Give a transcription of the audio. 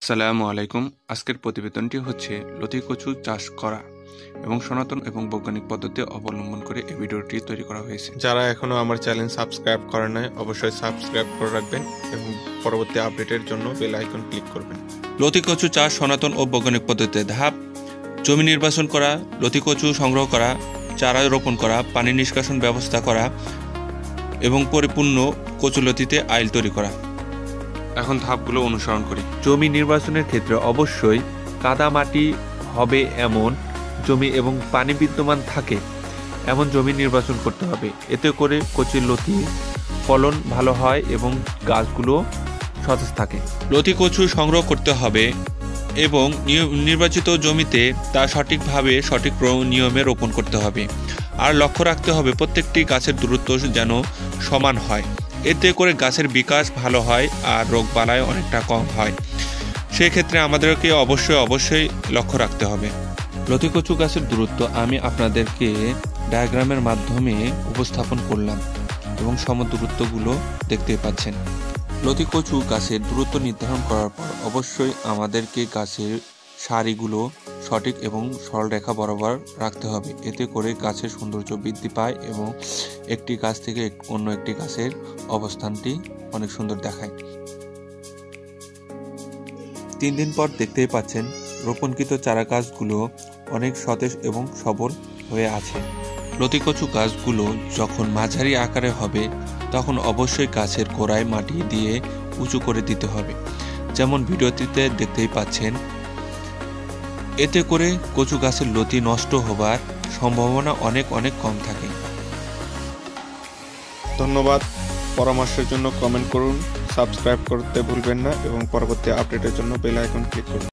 আসসালামু আলাইকুম। আজকের প্রতিবেদনটি হচ্ছে লতি কচু চাষ করা এবং সনাতন এবং বৈজ্ঞানিক পদ্ধতি অবলম্বন করে এই ভিডিওটি তৈরি করা হয়েছে। যারা এখনো আমার চ্যানেল সাবস্ক্রাইব করে নাই অবশ্যই সাবস্ক্রাইব করে রাখবেন এবং পরবর্তী আপডেটের জন্য বেল আইকন ক্লিক করবেন। লতি কচু চাষ সনাতন ও বৈজ্ঞানিক পদ্ধতিতে ধাপ: জমি নির্বাচন করা, লতি কচু সংগ্রহ করা, চারা রোপণ করা, পানি নিষ্কাশন ব্যবস্থা করা এবং পরিপূর্ণ কচুলতিতে আইল তৈরি করা। এখন ধাপগুলো অনুসরণ করি। জমি নির্বাচনের ক্ষেত্রে অবশ্যই কাদা মাটি হবে এমন জমি এবং পানি বিদ্যমান থাকে এমন জমি নির্বাচন করতে হবে। এতে করে কচুর লতি ফলন ভালো হয় এবং গাছগুলো সতেজ থাকে। লতি কচু সংগ্রহ করতে হবে এবং নির্বাচিত জমিতে তা সঠিকভাবে সঠিক নিয়মে রোপণ করতে হবে। আর লক্ষ্য রাখতে হবে প্রত্যেকটি গাছের দূরত্ব যেন সমান হয়। এতে করে গাছের বিকাশ ভালো হয় আর রোগবালাই অনেকটা কম হয়। সেক্ষেত্রে আমাদেরকে অবশ্যই লক্ষ্য রাখতে হবে। লতি কচু গাছের দূরত্ব আমি আপনাদেরকে ডায়াগ্রামের মাধ্যমে উপস্থাপন করলাম এবং সমদূরত্বগুলো দেখতে পাচ্ছেন। লতি কচু গাছের দূরত্ব নির্ধারণ করার পর অবশ্যই আমাদেরকে গাছের সারিগুলো সঠিক এবং সরলরেখা বরাবর রাখতে হবে। এতে করে গাছের সৌন্দর্য বৃদ্ধি পায় এবং একটি গাছ থেকে অন্য একটি গাছের অবস্থানটি অনেক সুন্দর দেখায়। 3 দিন পর দেখতেই পাচ্ছেন রোপণকৃত চারা গাছগুলো অনেক সতেজ এবং সবল হয়ে আছে। লতি কচু গাছগুলো যখন মাঝারি আকারে হবে তখন অবশ্যই গাছের গোড়ায় মাটি দিয়ে উঁচু করে দিতে হবে, যেমন ভিডিওটিতে দেখতেই পাচ্ছেন। এতে করে কচু গাছের লতি নষ্ট হবার সম্ভাবনা অনেক কম থাকে। ধন্যবাদ। পরামর্শের জন্য কমেন্ট করুন, সাবস্ক্রাইব করতে ভুলবেন না এবং পরবর্তী আপডেটের জন্য বেল আইকন ক্লিক করুন।